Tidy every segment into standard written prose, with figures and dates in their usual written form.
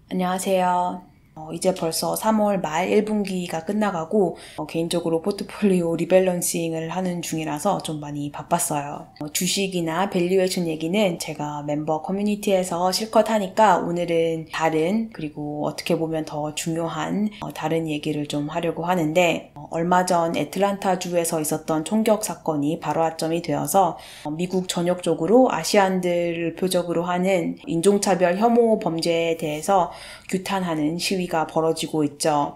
안녕하세요. 이제 벌써 3월 말 1분기가 끝나가고 개인적으로 포트폴리오 리밸런싱을 하는 중이라서 좀 많이 바빴어요. 주식이나 밸류에이션 얘기는 제가 멤버 커뮤니티에서 실컷 하니까 오늘은 다른, 그리고 어떻게 보면 더 중요한 다른 얘기를 좀 하려고 하는데, 얼마 전 애틀란타주에서 있었던 총격 사건이 발화점이 되어서 미국 전역적으로 아시안들을 표적으로 하는 인종차별 혐오 범죄에 대해서 규탄하는 시위가 벌어지고 있죠.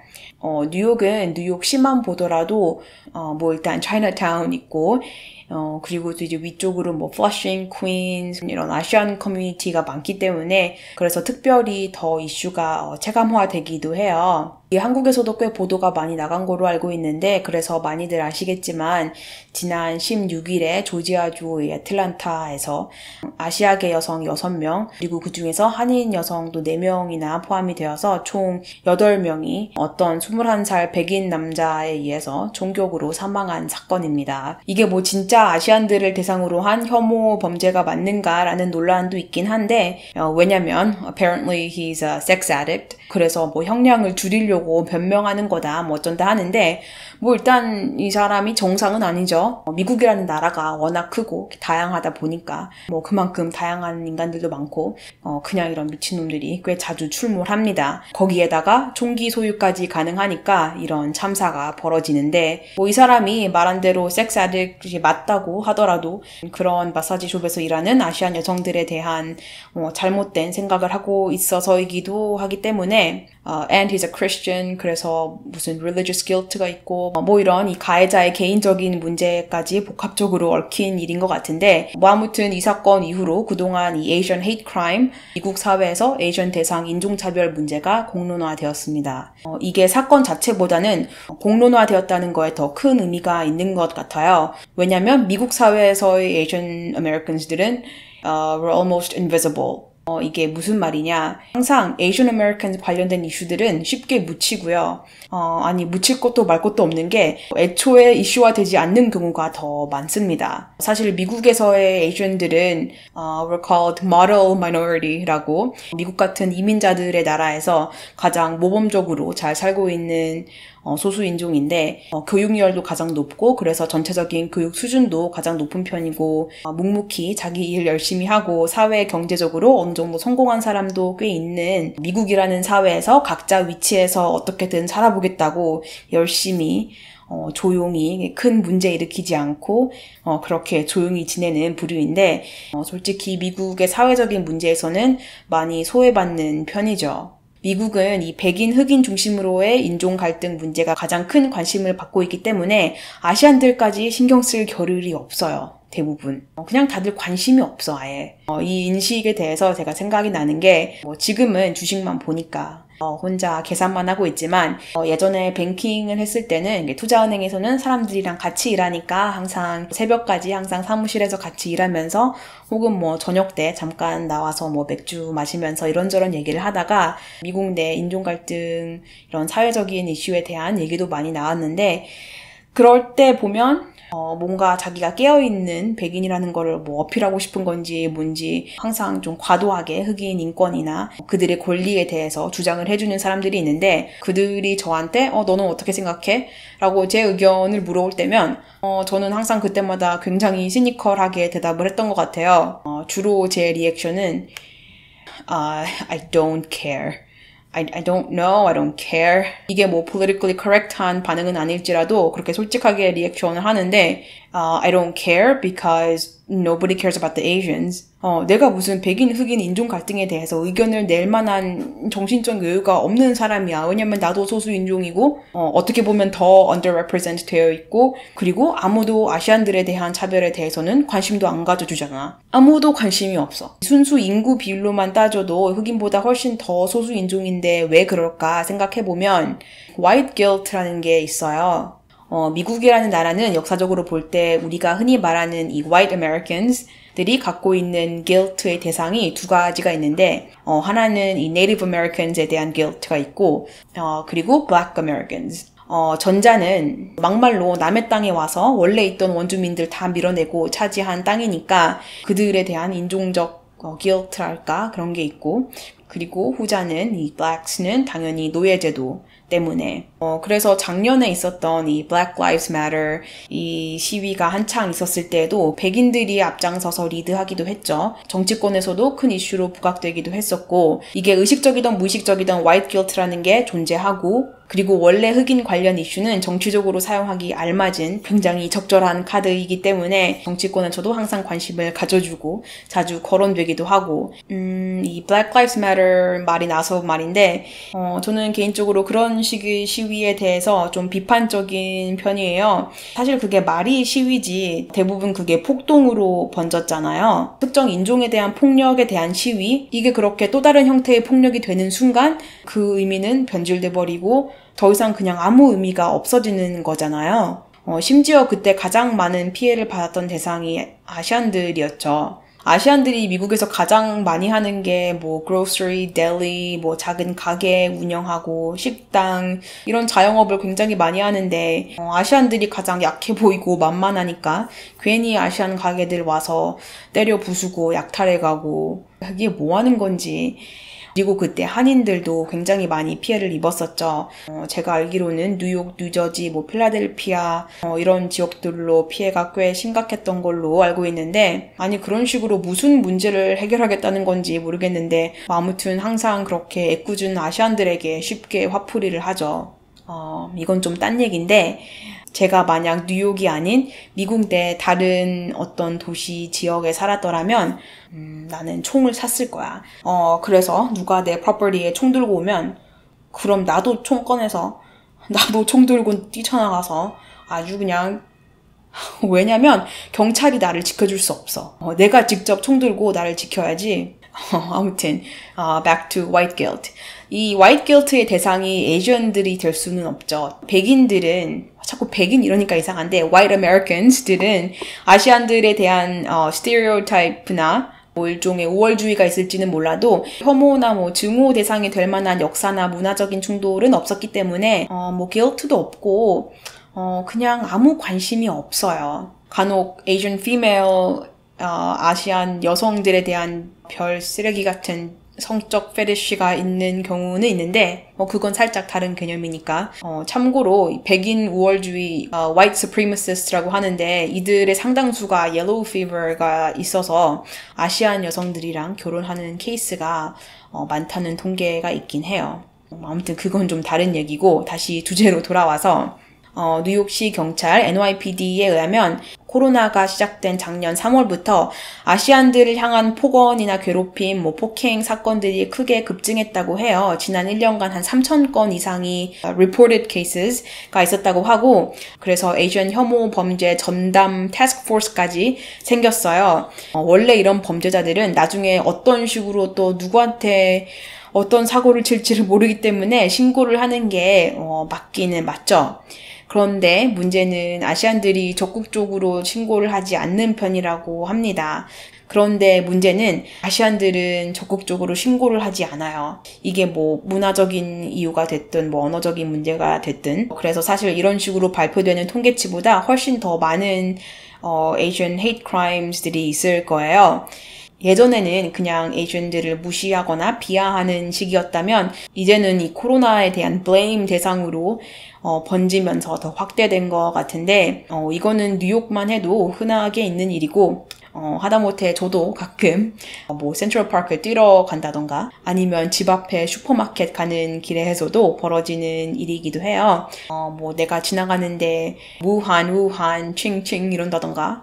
뉴욕은 뉴욕시만 보더라도 일단 차이나타운 있고, 그리고 또 이제 위쪽으로 플러싱, 퀸스 이런 아시안 커뮤니티가 많기 때문에 그래서 특별히 더 이슈가 체감화되기도 해요. 한국에서도 꽤 보도가 많이 나간 거로 알고 있는데, 그래서 많이들 아시겠지만 지난 16일에 조지아주의 애틀란타에서 아시아계 여성 6명, 그리고 그중에서 한인 여성도 4명이나 포함이 되어서 총 8명이 어떤 21살 백인 남자에 의해서 총격으로 사망한 사건입니다. 이게 진짜 아시안들을 대상으로 한 혐오 범죄가 맞는가라는 논란도 있긴 한데, 왜냐면 apparently he's a sex addict, 그래서 형량을 줄이려고 변명하는 거다 어쩐다 하는데, 일단 이 사람이 정상은 아니죠. 미국이라는 나라가 워낙 크고 다양하다 보니까 그만큼 다양한 인간들도 많고 그냥 이런 미친놈들이 꽤 자주 출몰합니다. 거기에다가 총기 소유까지 가능하니까 이런 참사가 벌어지는데, 이 사람이 말한 대로 섹스 아딕트이 맞다고 하더라도 그런 마사지숍에서 일하는 아시안 여성들에 대한 잘못된 생각을 하고 있어서이기도 하기 때문에 and he's a Christian, 그래서 무슨 religious guilt가 있고 이런 이 가해자의 개인적인 문제까지 복합적으로 얽힌 일인 것 같은데, 아무튼 이 사건 이후로 그동안 이 Asian hate crime, 미국 사회에서 에이션 대상 인종차별 문제가 공론화되었습니다. 이게 사건 자체보다는 공론화되었다는 거에 더 큰 의미가 있는 것 같아요. 왜냐면 미국 사회에서의 Asian Americans들은 were almost invisible. 이게 무슨 말이냐. 항상 Asian Americans 관련된 이슈들은 쉽게 묻히고요. 묻힐 것도 말 것도 없는 게 애초에 이슈화되지 않는 경우가 더 많습니다. 사실 미국에서의 Asian들은 were called model minority라고, 미국 같은 이민자들의 나라에서 가장 모범적으로 잘 살고 있는 소수 인종인데, 교육열도 가장 높고, 그래서 전체적인 교육 수준도 가장 높은 편이고, 묵묵히 자기 일 열심히 하고 사회 경제적으로 어느 정도 성공한 사람도 꽤 있는 미국이라는 사회에서 각자 위치에서 어떻게든 살아보겠다고 열심히 조용히 큰 문제 일으키지 않고 그렇게 조용히 지내는 부류인데, 솔직히 미국의 사회적인 문제에서는 많이 소외받는 편이죠. 미국은 이 백인 흑인 중심으로의 인종 갈등 문제가 가장 큰 관심을 받고 있기 때문에 아시안들까지 신경 쓸 겨를이 없어요. 대부분. 그냥 다들 관심이 없어, 아예. 이 인식에 대해서 제가 생각이 나는 게, 지금은 주식만 보니까 혼자 계산만 하고 있지만, 예전에 뱅킹을 했을 때는 투자은행에서는 사람들이랑 같이 일하니까 항상 새벽까지 항상 사무실에서 같이 일하면서, 혹은 저녁 때 잠깐 나와서 맥주 마시면서 이런저런 얘기를 하다가 미국 내 인종 갈등, 이런 사회적인 이슈에 대한 얘기도 많이 나왔는데, 그럴 때 보면 뭔가 자기가 깨어있는 백인이라는 거를 어필하고 싶은 건지 뭔지 항상 좀 과도하게 흑인 인권이나 그들의 권리에 대해서 주장을 해주는 사람들이 있는데, 그들이 저한테 너는 어떻게 생각해? 라고 제 의견을 물어올 때면 저는 항상 그때마다 굉장히 시니컬하게 대답을 했던 것 같아요. 주로 제 리액션은 I don't care. I don't know, I don't care. 이게 politically correct한 반응은 아닐지라도 그렇게 솔직하게 리액션을 하는데, I don't care because nobody cares about the Asians. 내가 무슨 백인, 흑인 인종 갈등에 대해서 의견을 낼 만한 정신적 여유가 없는 사람이야. 왜냐면 나도 소수 인종이고, 어떻게 보면 더 underrepresent 되어 있고, 그리고 아무도 아시안들에 대한 차별에 대해서는 관심도 안 가져주잖아. 아무도 관심이 없어. 순수 인구 비율로만 따져도 흑인보다 훨씬 더 소수 인종인데 왜 그럴까 생각해보면 white guilt라는 게 있어요. 미국이라는 나라는 역사적으로 볼 때 우리가 흔히 말하는 이 white Americans 들이 갖고 있는 guilt의 대상이 두 가지가 있는데, 하나는 이 Native Americans에 대한 guilt가 있고, 그리고 Black Americans. 전자는 막말로 남의 땅에 와서 원래 있던 원주민들 다 밀어내고 차지한 땅이니까 그들에 대한 인종적 guilt랄까 그런 게 있고, 그리고 후자는 이 blacks는 당연히 노예제도 때문에. 그래서 작년에 있었던 이 Black Lives Matter 이 시위가 한창 있었을 때에도 백인들이 앞장서서 리드하기도 했죠. 정치권에서도 큰 이슈로 부각되기도 했었고, 이게 의식적이든 무의식적이든 white guilt라는 게 존재하고, 그리고 원래 흑인 관련 이슈는 정치적으로 사용하기 알맞은 굉장히 적절한 카드이기 때문에 정치권에서도 항상 관심을 가져주고 자주 거론되기도 하고, 이 Black Lives Matter 말이 나서 말인데, 저는 개인적으로 그런 식의 시위에 대해서 좀 비판적인 편이에요. 사실 그게 말이 시위지 대부분 그게 폭동으로 번졌잖아요. 특정 인종에 대한 폭력에 대한 시위, 이게 그렇게 또 다른 형태의 폭력이 되는 순간 그 의미는 변질돼 버리고 더 이상 그냥 아무 의미가 없어지는 거잖아요. 심지어 그때 가장 많은 피해를 받았던 대상이 아시안들이었죠. 아시안들이 미국에서 가장 많이 하는 게 뭐 grocery, deli, 뭐 작은 가게 운영하고 식당 이런 자영업을 굉장히 많이 하는데 아시안들이 가장 약해 보이고 만만하니까 괜히 아시안 가게들 와서 때려 부수고 약탈해가고 이게 뭐 하는 건지. 그리고 그때 한인들도 굉장히 많이 피해를 입었었죠. 제가 알기로는 뉴욕, 뉴저지, 뭐 필라델피아 이런 지역들로 피해가 꽤 심각했던 걸로 알고 있는데, 아니 그런 식으로 무슨 문제를 해결하겠다는 건지 모르겠는데 아무튼 항상 그렇게 애꿎은 아시안들에게 쉽게 화풀이를 하죠. 이건 좀 딴 얘기인데, 제가 만약 뉴욕이 아닌 미국 내 다른 어떤 도시 지역에 살았더라면 나는 총을 샀을 거야. 그래서 누가 내 프로퍼티에 총 들고 오면 그럼 나도 총 꺼내서 나도 총 들고 뛰쳐나가서 아주 그냥 왜냐면 경찰이 나를 지켜줄 수 없어. 내가 직접 총 들고 나를 지켜야지. 아무튼 back to white guilt. 이 white guilt의 대상이 에이전들이 될 수는 없죠. 백인들은 자꾸 백인 이러니까 이상한데 white Americans들은 아시안들에 대한 stereotype나 뭐 일종의 우월주의가 있을지는 몰라도 혐오나 뭐 증오 대상이 될 만한 역사나 문화적인 충돌은 없었기 때문에 뭐 guilt도 없고 그냥 아무 관심이 없어요. 간혹 Asian female 아시안 여성들에 대한 별 쓰레기 같은 성적 페티쉬가 있는 경우는 있는데 그건 살짝 다른 개념이니까. 참고로 백인 우월주의 white supremacist라고 하는데 이들의 상당수가 yellow fever가 있어서 아시안 여성들이랑 결혼하는 케이스가 많다는 통계가 있긴 해요. 아무튼 그건 좀 다른 얘기고, 다시 주제로 돌아와서 뉴욕시 경찰 NYPD에 의하면 코로나가 시작된 작년 3월부터 아시안들을 향한 폭언이나 괴롭힘, 폭행 사건들이 크게 급증했다고 해요. 지난 1년간 한 3,000건 이상이 reported cases가 있었다고 하고, 그래서 에이전 혐오 범죄 전담 태스크포스까지 생겼어요. 원래 이런 범죄자들은 나중에 어떤 식으로 또 누구한테 어떤 사고를 칠지를 모르기 때문에 신고를 하는 게 맞기는 맞죠. 그런데 문제는 아시안들이 적극적으로 신고를 하지 않는 편이라고 합니다. 그런데 문제는 아시안들은 적극적으로 신고를 하지 않아요. 이게 뭐 문화적인 이유가 됐든 뭐 언어적인 문제가 됐든. 그래서 사실 이런 식으로 발표되는 통계치보다 훨씬 더 많은 Asian hate crimes들이 있을 거예요. 예전에는 그냥 에이전들을 무시하거나 비하하는 시기였다면 이제는 이 코로나에 대한 blame 대상으로 번지면서 더 확대된 것 같은데, 이거는 뉴욕만 해도 흔하게 있는 일이고, 하다못해 저도 가끔 뭐 센트럴파크 뛰러 간다던가 아니면 집 앞에 슈퍼마켓 가는 길에서도 벌어지는 일이기도 해요. 뭐 내가 지나가는데 우한 칭칭 이런다던가.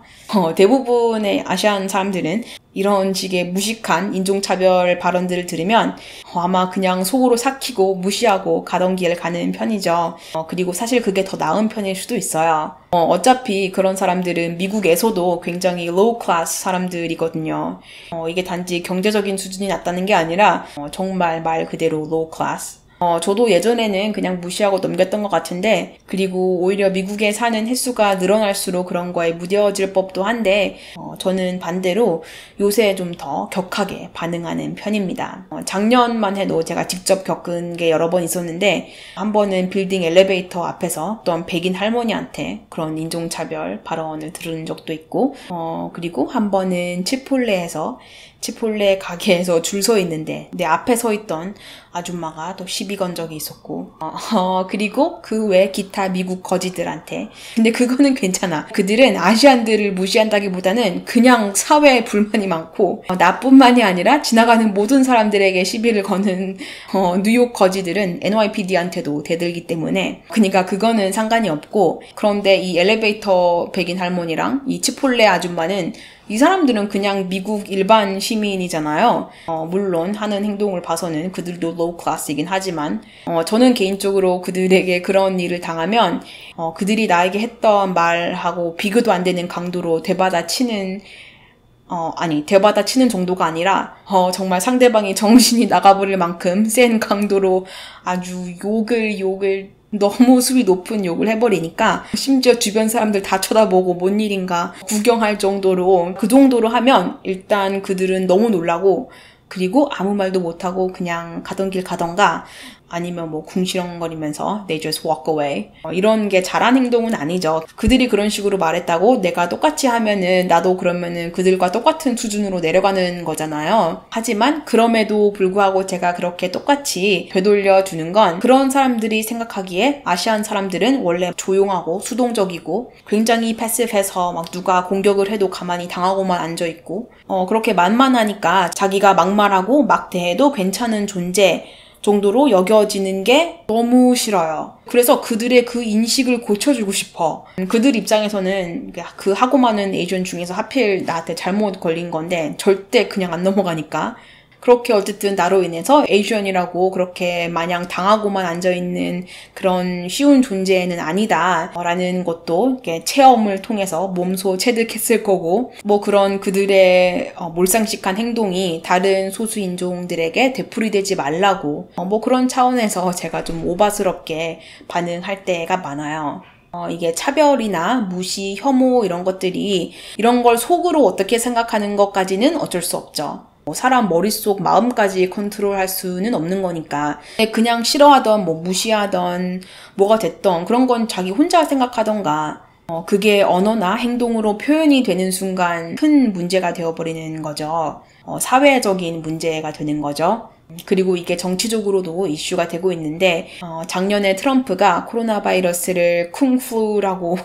대부분의 아시안 사람들은 이런 식의 무식한 인종차별 발언들을 들으면 아마 그냥 속으로 삭히고 무시하고 가던 길 가는 편이죠. 그리고 사실 그게 더 나은 편일 수도 있어요. 어차피 그런 사람들은 미국에서도 굉장히 low class 사람들이거든요. 이게 단지 경제적인 수준이 낮다는 게 아니라 정말 말 그대로 low class. 저도 예전에는 그냥 무시하고 넘겼던 것 같은데, 그리고 오히려 미국에 사는 횟수가 늘어날수록 그런 거에 무뎌질 법도 한데, 저는 반대로 요새 좀 더 격하게 반응하는 편입니다. 작년만 해도 제가 직접 겪은 게 여러 번 있었는데, 한 번은 빌딩 엘리베이터 앞에서 어떤 백인 할머니한테 그런 인종차별 발언을 들은 적도 있고, 그리고 한 번은 치폴레에서 치폴레 가게에서 줄 서 있는데 내 앞에 서 있던 아줌마가 또 시비 건 적이 있었고 그리고 그 외 기타 미국 거지들한테. 근데 그거는 괜찮아. 그들은 아시안들을 무시한다기보다는 그냥 사회에 불만이 많고 나뿐만이 아니라 지나가는 모든 사람들에게 시비를 거는 뉴욕 거지들은 NYPD한테도 대들기 때문에 그러니까 그거는 상관이 없고, 그런데 이 엘리베이터 백인 할머니랑 이 치폴레 아줌마는 이 사람들은 그냥 미국 일반 시민이잖아요. 물론 하는 행동을 봐서는 그들도 로우 클래스이긴 하지만 저는 개인적으로 그들에게 그런 일을 당하면 그들이 나에게 했던 말하고 비교도 안 되는 강도로 되받아치는 정도가 아니라 정말 상대방이 정신이 나가버릴 만큼 센 강도로 아주 욕을 너무 수위 높은 욕을 해버리니까 심지어 주변 사람들 다 쳐다보고 뭔 일인가 구경할 정도로, 그 정도로 하면 일단 그들은 너무 놀라고, 그리고 아무 말도 못하고 그냥 가던 길 가던가 아니면 뭐 궁시렁거리면서 they just walk away. 이런 게 잘한 행동은 아니죠. 그들이 그런 식으로 말했다고 내가 똑같이 하면은 나도 그러면은 그들과 똑같은 수준으로 내려가는 거잖아요. 하지만 그럼에도 불구하고 제가 그렇게 똑같이 되돌려 주는 건 그런 사람들이 생각하기에 아시안 사람들은 원래 조용하고 수동적이고 굉장히 패시브해서 막 누가 공격을 해도 가만히 당하고만 앉아있고 그렇게 만만하니까 자기가 막말하고 막 대해도 괜찮은 존재 정도로 여겨지는 게 너무 싫어요. 그래서 그들의 그 인식을 고쳐주고 싶어. 그들 입장에서는 그 하고 많은 에이전 중에서 하필 나한테 잘못 걸린 건데 절대 그냥 안 넘어가니까. 그렇게 어쨌든 나로 인해서 에이전이라고 그렇게 마냥 당하고만 앉아있는 그런 쉬운 존재는 아니다 라는 것도 이렇게 체험을 통해서 몸소 체득했을 거고, 뭐 그런 그들의 몰상식한 행동이 다른 소수인종들에게 되풀이되지 말라고 뭐 그런 차원에서 제가 좀 오바스럽게 반응할 때가 많아요. 이게 차별이나 무시, 혐오 이런 것들이 이런 걸 속으로 어떻게 생각하는 것까지는 어쩔 수 없죠. 사람 머릿속 마음까지 컨트롤할 수는 없는 거니까. 그냥 싫어하던 무시하던 뭐가 됐던 그런 건 자기 혼자 생각하던가 그게 언어나 행동으로 표현이 되는 순간 큰 문제가 되어버리는 거죠. 사회적인 문제가 되는 거죠. 그리고 이게 정치적으로도 이슈가 되고 있는데 작년에 트럼프가 코로나 바이러스를 쿵푸라고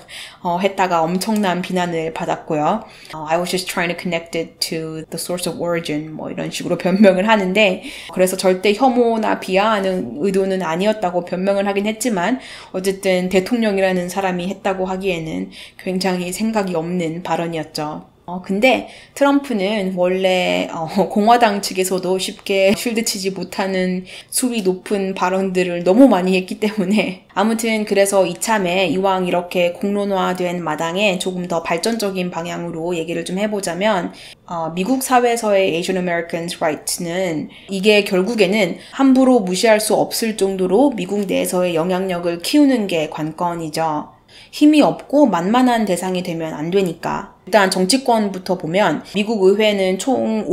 했다가 엄청난 비난을 받았고요. I was just trying to connect it to the source of origin 뭐 이런 식으로 변명을 하는데, 그래서 절대 혐오나 비하하는 의도는 아니었다고 변명을 하긴 했지만 어쨌든 대통령이라는 사람이 했다고 하기에는 굉장히 생각이 없는 발언이었죠. 근데 트럼프는 원래 공화당 측에서도 쉽게 쉴드치지 못하는 수위 높은 발언들을 너무 많이 했기 때문에, 아무튼 그래서 이참에 이왕 이렇게 공론화된 마당에 조금 더 발전적인 방향으로 얘기를 좀 해보자면, 미국 사회에서의 Asian Americans rights는 이게 결국에는 함부로 무시할 수 없을 정도로 미국 내에서의 영향력을 키우는 게 관건이죠. 힘이 없고 만만한 대상이 되면 안 되니까. 일단 정치권부터 보면 미국 의회는 총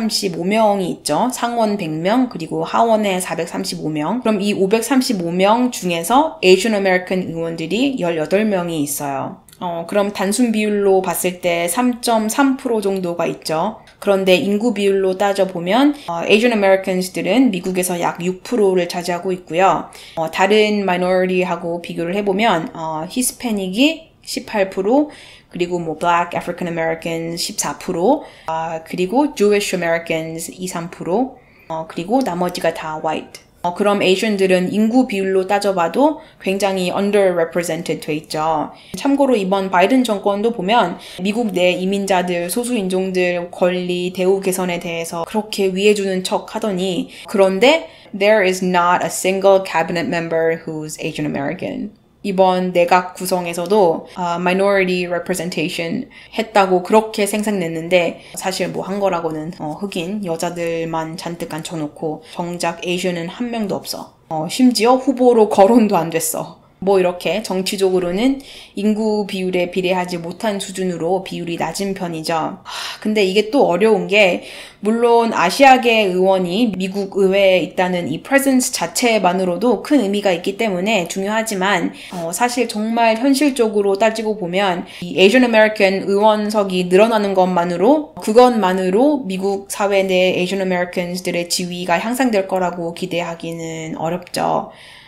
535명이 있죠. 상원 100명, 그리고 하원에 435명. 그럼 이 535명 중에서 Asian American 의원들이 18명이 있어요. 그럼 단순 비율로 봤을 때 3.3% 정도가 있죠. 그런데 인구 비율로 따져보면 Asian Americans들은 미국에서 약 6%를 차지하고 있고요. 다른 minority하고 비교를 해보면 Hispanic이 18%, 그리고 Black African Americans 14%, 그리고 Jewish Americans 2~3%, 그리고 나머지가 다 white. 그럼 Asian들은 인구 비율로 따져봐도 굉장히 underrepresented 돼 있죠. 참고로 이번 바이든 정권도 보면 미국 내 이민자들, 소수인종들 권리, 대우 개선에 대해서 그렇게 위해주는 척 하더니, 그런데 there is not a single cabinet member who's Asian American. 이번 내각 구성에서도 minority representation 했다고 그렇게 생색냈는데 사실 뭐 한 거라고는 흑인 여자들만 잔뜩 앉혀놓고 정작 에이션은 한 명도 없어. 심지어 후보로 거론도 안 됐어. 뭐 이렇게 정치적으로는 인구 비율에 비례하지 못한 수준으로 비율이 낮은 편이죠. 근데 이게 또 어려운 게 물론 아시아계 의원이 미국 의회에 있다는 이 presence 자체만으로도 큰 의미가 있기 때문에 중요하지만 사실 정말 현실적으로 따지고 보면 이 Asian American 의원석이 늘어나는 그것만으로 미국 사회 내 Asian Americans들의 지위가 향상될 거라고 기대하기는 어렵죠.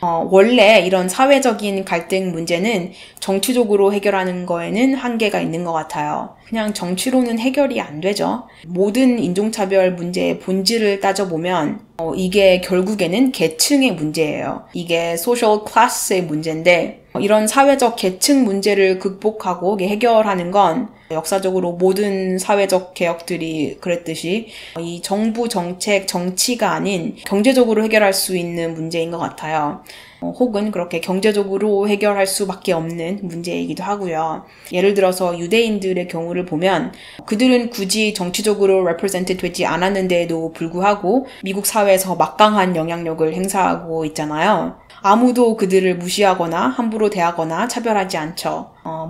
원래 이런 사회적인 갈등 문제는 정치적으로 해결하는 거에는 한계가 있는 것 같아요. 그냥 정치로는 해결이 안 되죠. 모든 인종차별 문제의 본질을 따져보면 이게 결국에는 계층의 문제예요. 이게 social class의 문제인데 이런 사회적 계층 문제를 극복하고 해결하는 건 역사적으로 모든 사회적 개혁들이 그랬듯이 이 정부 정책, 정치가 아닌 경제적으로 해결할 수 있는 문제인 것 같아요. 혹은 그렇게 경제적으로 해결할 수밖에 없는 문제이기도 하고요. 예를 들어서 유대인들의 경우를 보면 그들은 굳이 정치적으로 represent 되지 않았는데도 불구하고 미국 사회에서 막강한 영향력을 행사하고 있잖아요. 아무도 그들을 무시하거나 함부로 대하거나 차별하지 않죠.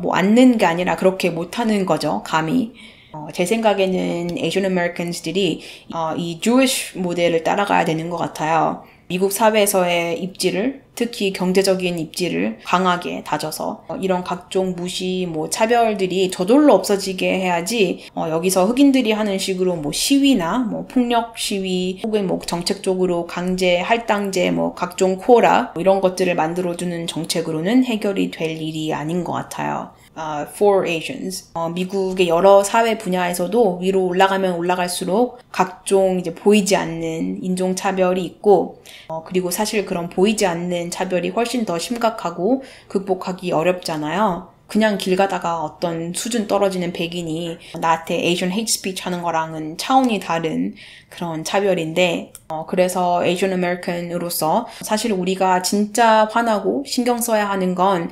않는 게 아니라 그렇게 못하는 거죠, 감히. 제 생각에는 Asian Americans들이 이 Jewish 모델을 따라가야 되는 것 같아요. 미국 사회에서의 입지를, 특히 경제적인 입지를 강하게 다져서 이런 각종 무시, 차별들이 저절로 없어지게 해야지 여기서 흑인들이 하는 식으로 시위나 폭력 시위 혹은 정책적으로 강제 할당제 각종 코라 이런 것들을 만들어주는 정책으로는 해결이 될 일이 아닌 것 같아요. For Asians. 미국의 여러 사회 분야에서도 위로 올라가면 올라갈수록 각종 보이지 않는 인종차별이 있고, 그리고 사실 그런 보이지 않는 차별이 훨씬 더 심각하고 극복하기 어렵잖아요. 그냥 길 가다가 어떤 수준 떨어지는 백인이 나한테 Asian hate speech 하는 거랑은 차원이 다른 그런 차별인데 그래서 Asian American으로서 사실 우리가 진짜 화나고 신경 써야 하는 건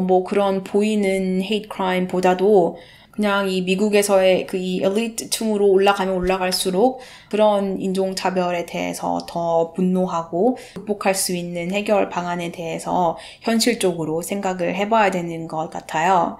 그런 보이는 hate crime 보다도 그냥 이 미국에서의 이 엘리트 층으로 올라가면 올라갈수록 그런 인종차별에 대해서 더 분노하고 극복할 수 있는 해결 방안에 대해서 현실적으로 생각을 해봐야 되는 것 같아요.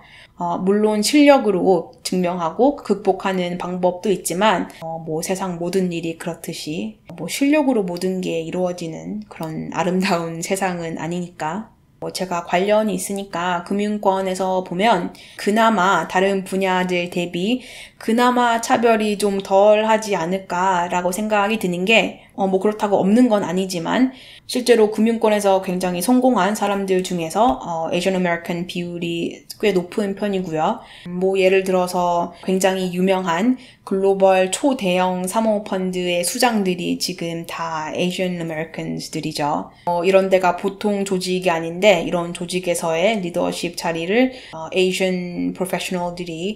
물론 실력으로 증명하고 극복하는 방법도 있지만 세상 모든 일이 그렇듯이 실력으로 모든 게 이루어지는 그런 아름다운 세상은 아니니까. 제가 관련이 있으니까 금융권에서 보면 그나마 다른 분야들 대비 그나마 차별이 좀 덜 하지 않을까라고 생각이 드는 게 그렇다고 없는 건 아니지만 실제로 금융권에서 굉장히 성공한 사람들 중에서 Asian American 비율이 꽤 높은 편이고요. 예를 들어서 굉장히 유명한 글로벌 초대형 사모펀드의 수장들이 지금 다 Asian Americans들이죠. 이런 데가 보통 조직이 아닌데 이런 조직에서의 리더십 자리를 Asian professional들이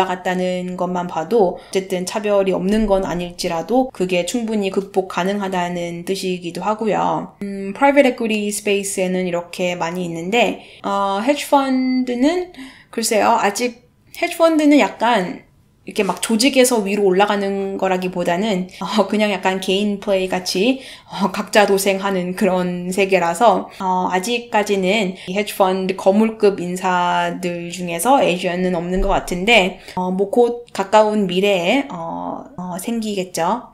올라갔다는 것만 봐도 어쨌든 차별이 없는 건 아닐지라도 그게 충분히 극복 가능하다는 뜻이기도 하고요. private equity space에는 이렇게 많이 있는데 hedge fund는 글쎄요. 아직 hedge fund는 약간 이렇게 조직에서 위로 올라가는 거라기보다는 그냥 약간 개인 플레이 같이 각자 도생하는 그런 세계라서 아직까지는 이 헤지펀드 거물급 인사들 중에서 에이전은 없는 것 같은데 곧 가까운 미래에 생기겠죠.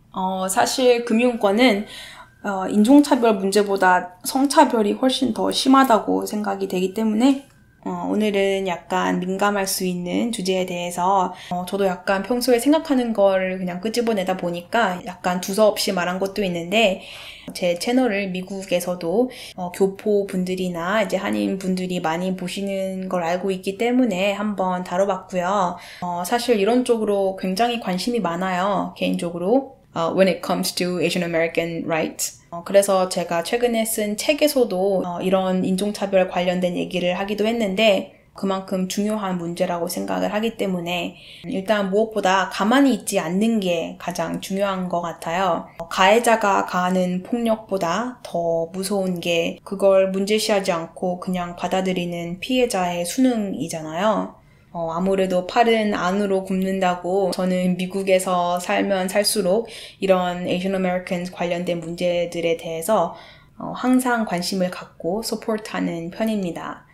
사실 금융권은 인종차별 문제보다 성차별이 훨씬 더 심하다고 생각이 되기 때문에 오늘은 약간 민감할 수 있는 주제에 대해서 저도 약간 평소에 생각하는 걸 그냥 끄집어내다 보니까 약간 두서없이 말한 것도 있는데 제 채널을 미국에서도 교포 분들이나 이제 한인 분들이 많이 보시는 걸 알고 있기 때문에 한번 다뤄봤고요. 사실 이런 쪽으로 굉장히 관심이 많아요. 개인적으로. When it comes to Asian American rights. 그래서 제가 최근에 쓴 책에서도 이런 인종차별 관련된 얘기를 하기도 했는데 그만큼 중요한 문제라고 생각을 하기 때문에 일단 무엇보다 가만히 있지 않는 게 가장 중요한 것 같아요. 가해자가 가하는 폭력보다 더 무서운 게 그걸 문제시하지 않고 그냥 받아들이는 피해자의 수능이잖아요. 아무래도 팔은 안으로 굽는다고 저는 미국에서 살면 살수록 이런 Asian Americans 관련된 문제들에 대해서 항상 관심을 갖고 서포트하는 편입니다.